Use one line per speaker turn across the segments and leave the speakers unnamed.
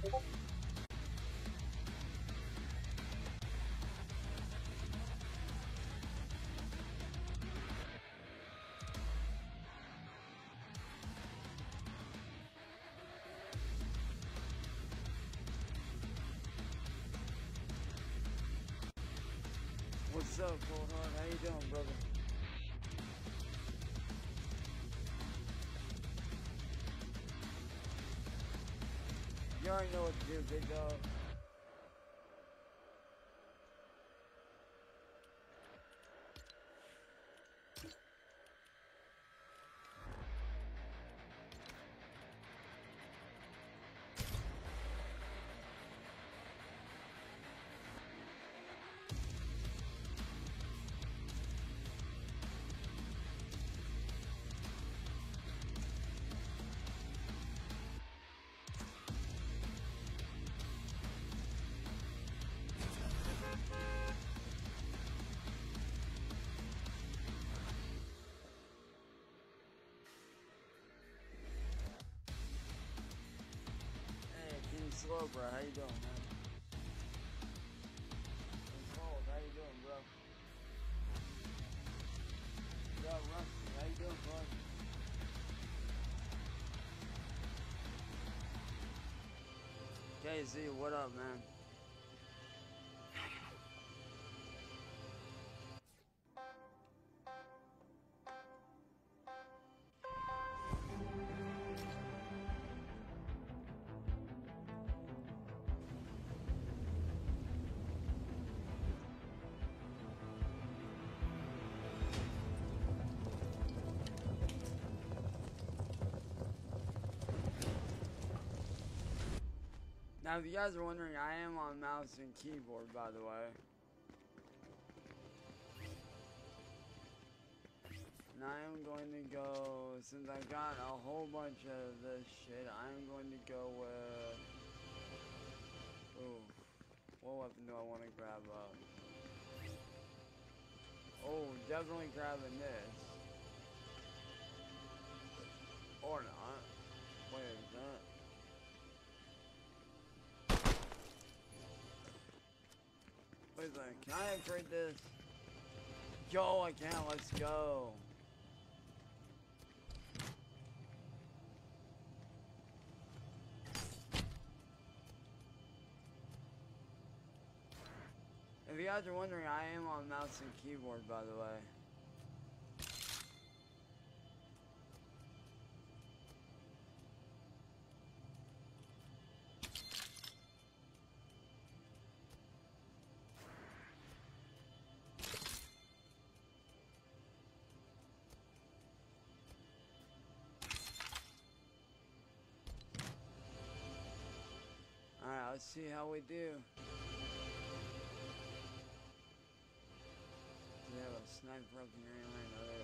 What's up, Cold Heart? How you doing, brother? You already know what to do, big dog. Slow, bro. How you doing, man? I'm cold. How you doing, bro? Yo, Rusty. How you doing, bud? KZ, what up, man? Now, if you guys are wondering, I am on mouse and keyboard, by the way. And I am going to go, since I got a whole bunch of this shit, I'm going to go with... Ooh, what weapon do I want to grab up? Oh, definitely grabbing this. Or not. Wait a minute. Wait a second, can I upgrade this? Yo, I can, let's go. If you guys are wondering, I am on mouse and keyboard, by the way. Alright, let's see how we do. Do they have a sniper up here anywhere? No, they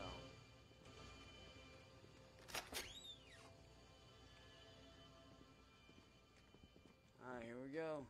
don't. Alright, here we go.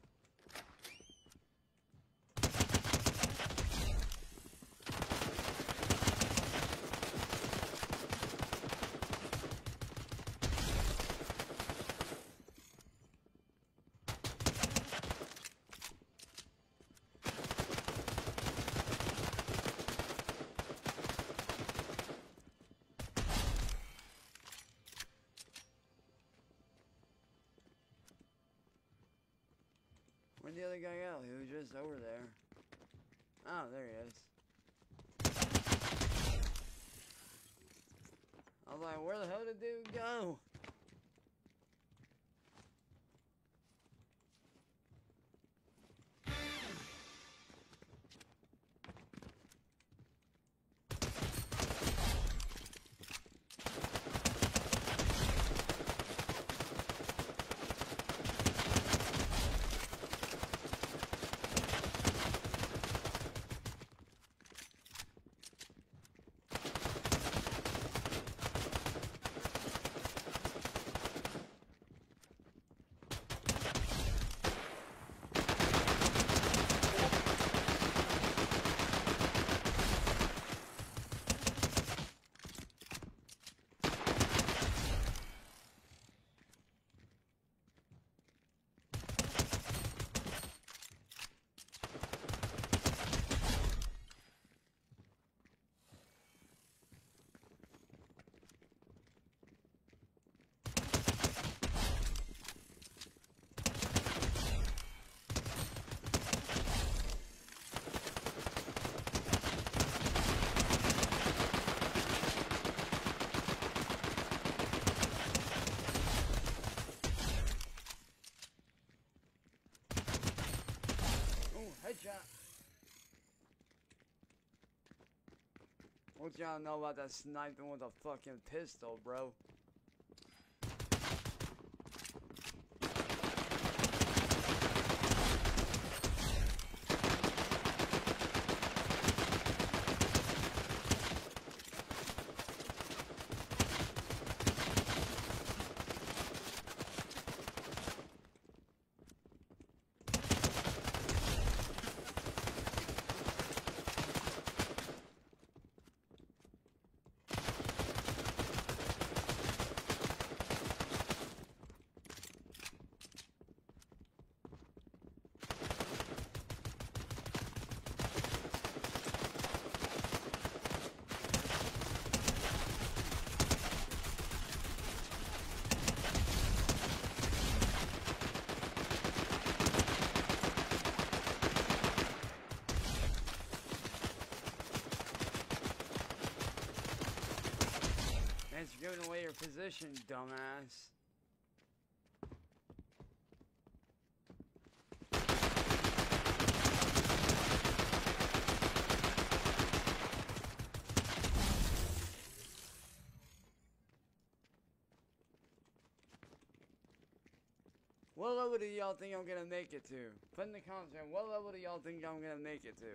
Where'd the other guy go? He was just over there. Oh, there he is. I was like, where the hell did dude go? What y'all know about that sniping with a fucking pistol, bro? You're giving away your position, dumbass. What level do y'all think I'm gonna make it to? Put in the comments, man. What level do y'all think I'm gonna make it to?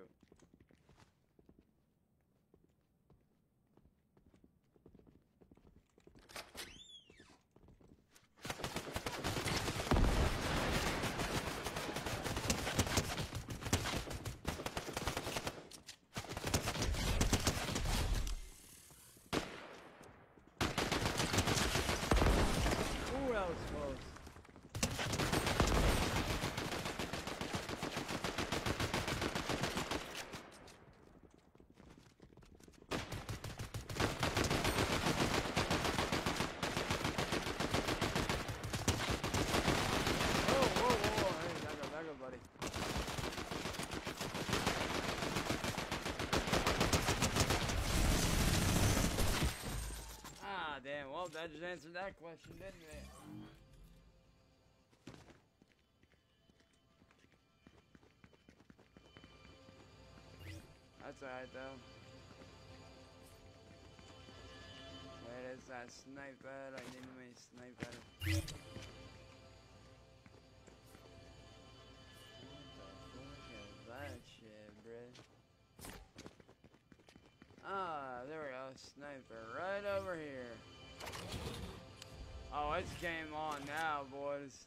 Ooh, that was close. Damn, well, that just answered that question, didn't it? That's alright, though. Where is that sniper? I need my sniper. What the fuck is that shit, bruh? Ah, there we go. Sniper right over here. Oh, it's game on now, boys.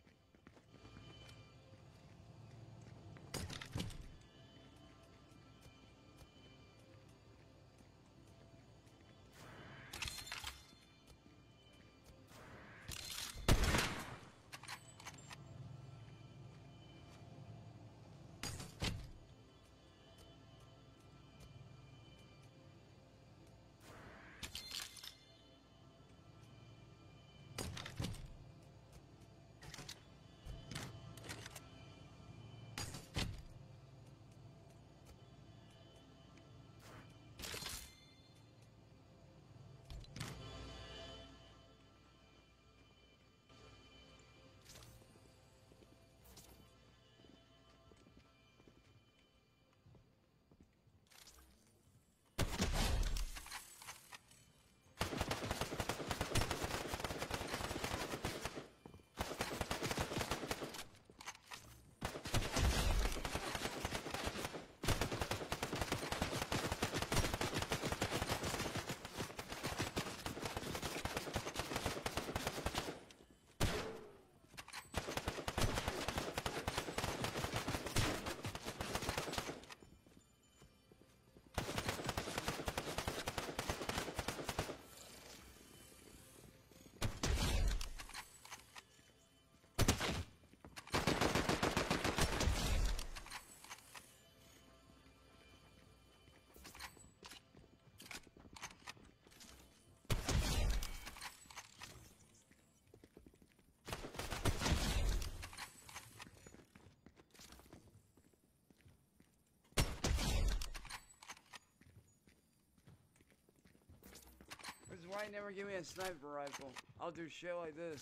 This is why you never give me a sniper rifle. I'll do shit like this.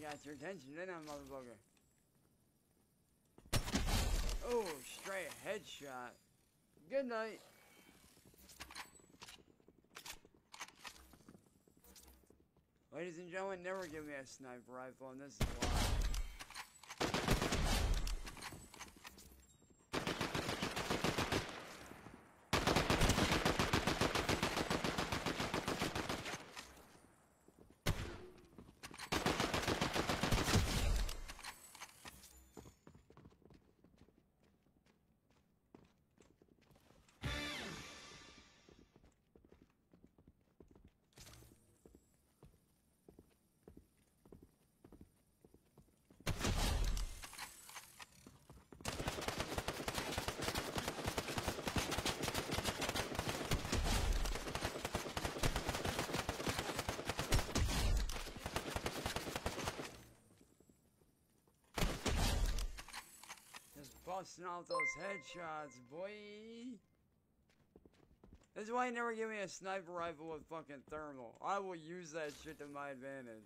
got your attention, didn't I, motherfucker? Oh, straight headshot. Good night. Ladies and gentlemen, never give me a sniper rifle, and this is why. Busting off those headshots, boy. This is why you never give me a sniper rifle with fucking thermal. I will use that shit to my advantage.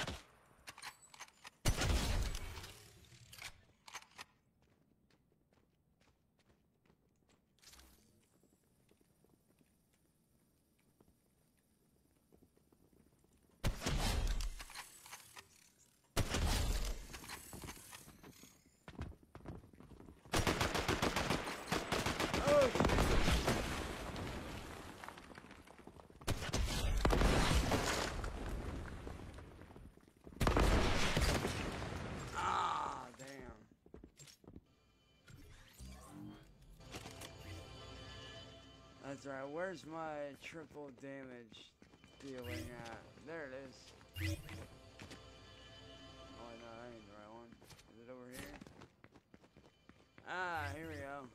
That's right, where's my triple damage dealing at? There it is. Oh no, that ain't the right one. Is it over here? Ah, here we go.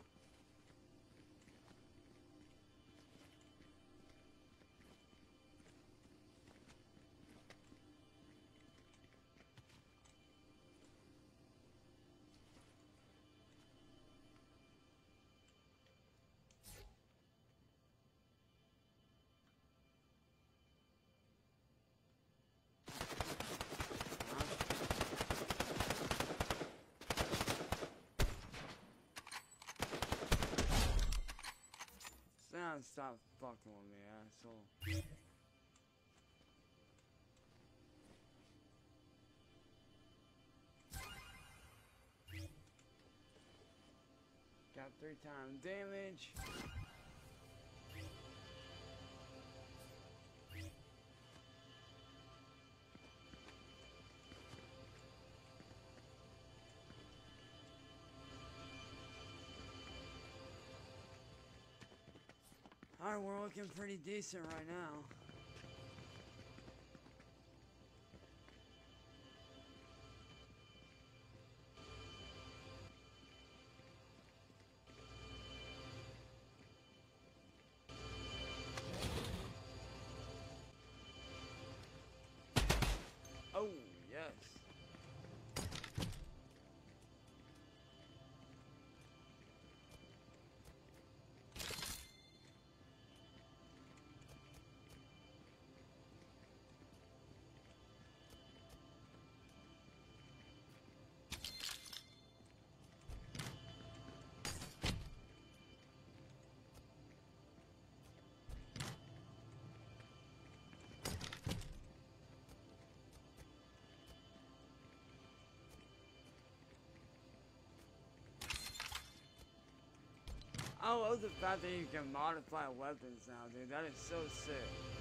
Stop fucking with me, asshole. Got 3x damage. Alright, we're looking pretty decent right now. Oh, yes. I love the fact that you can modify weapons now, dude. That is so sick.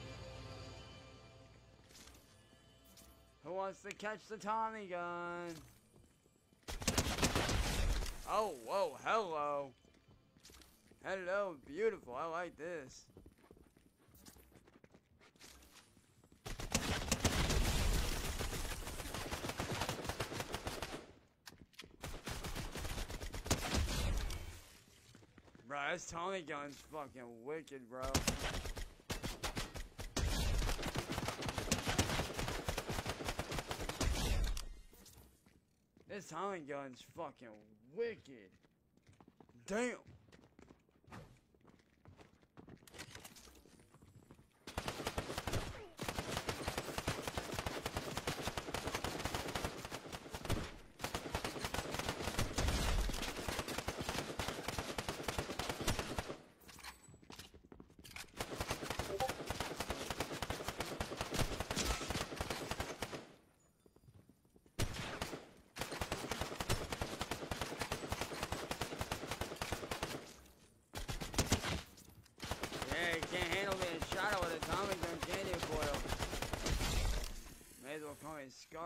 Who wants to catch the Tommy gun? Oh, whoa, hello. Hello, beautiful. I like this. Bro, this Tommy gun's fucking wicked, bro. This Tommy gun's fucking wicked. Damn.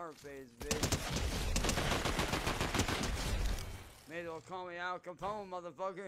Scarface, bitch. May as well call me Al Capone, motherfucker.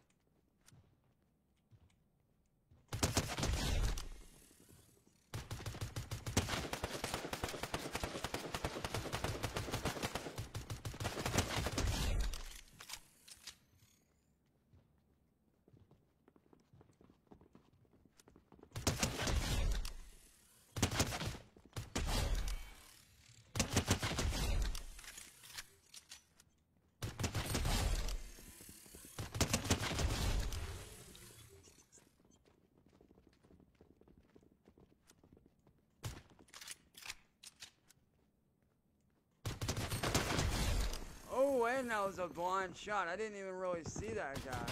Oh, and that was a blind shot. I didn't even really see that guy.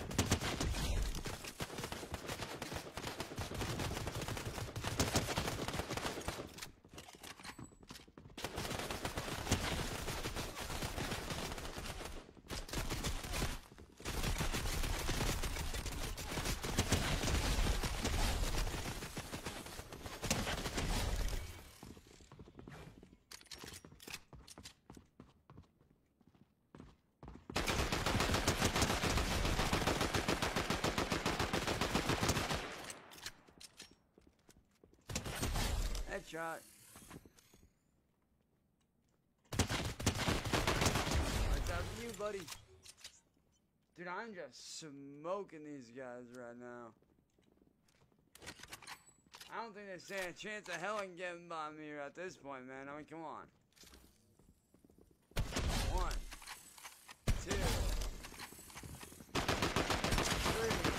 Headshot. What's up to you, buddy? Dude, I'm just smoking these guys right now. I don't think they stand a chance of hell in getting by me at this point, man. I mean, come on. 1, 2, 3.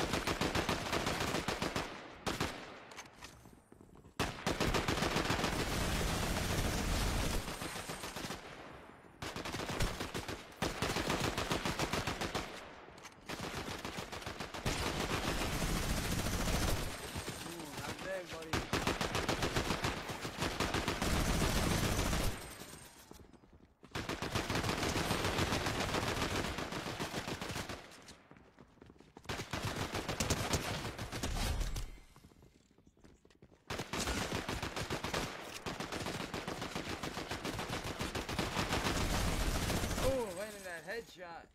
Headshot.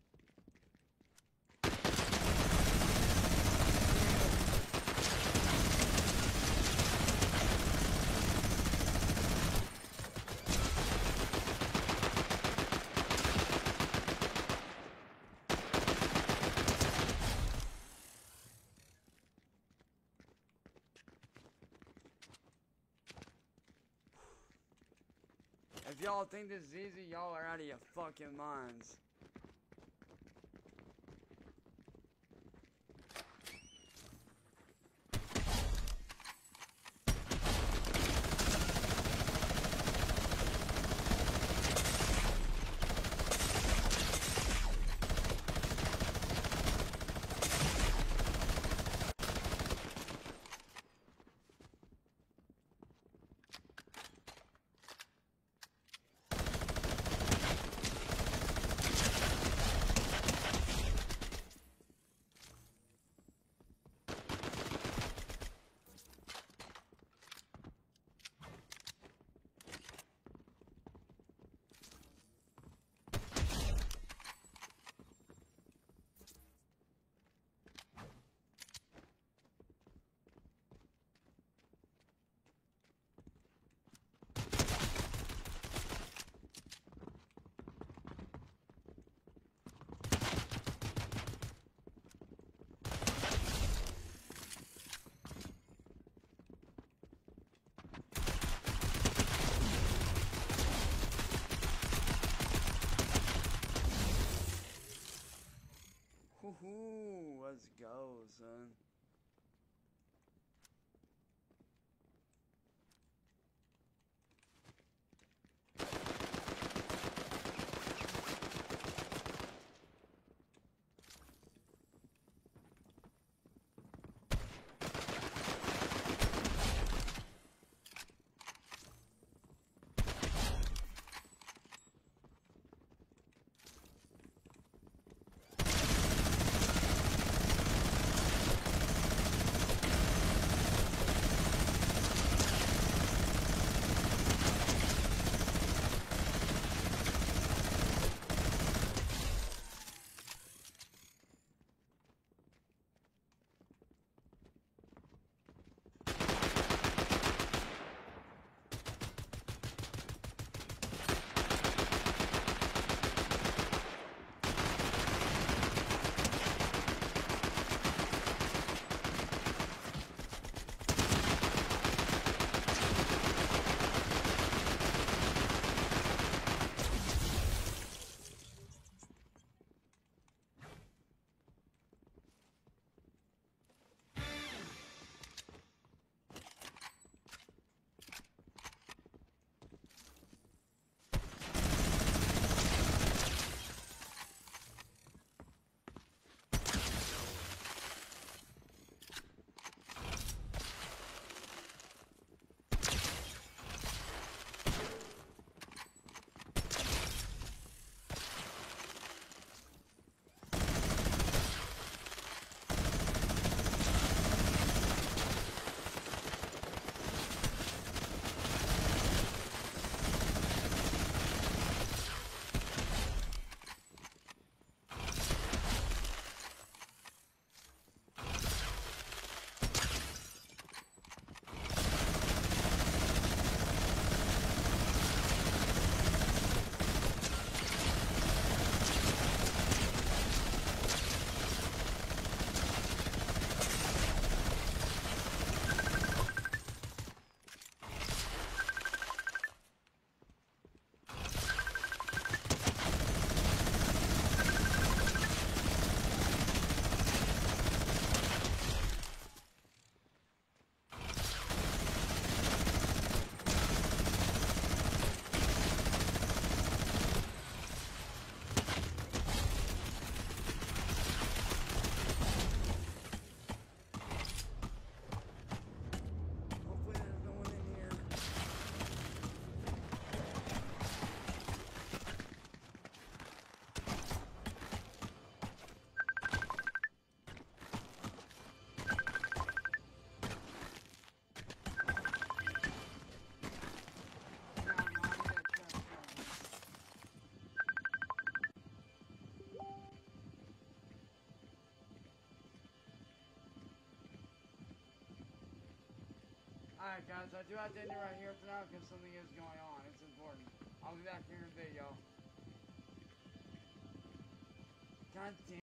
If y'all think this is easy, y'all are out of your fucking minds. Woohoo! Let's go, son. Alright guys, I do have to end it right here for now because something is going on. It's important. I'll be back here in a bit, y'all. God damn.